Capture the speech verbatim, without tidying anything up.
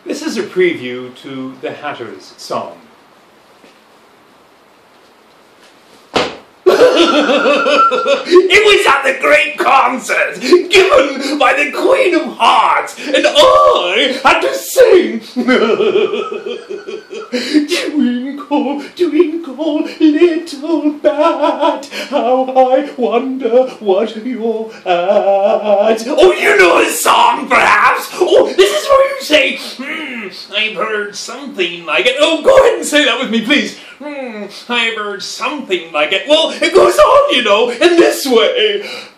This is a preview to the Hatter's song. It was at the great concert given by the Queen of Hearts, and I had to sing. Twinkle, twinkle, little bat, how I wonder what you're at. Oh, you know the song, perhaps? Oh, this is where you say, hmm, I've heard something like it. Oh, go ahead and say that with me, please. Hmm, I've heard something like it. Well, it goes on, you know, in this way.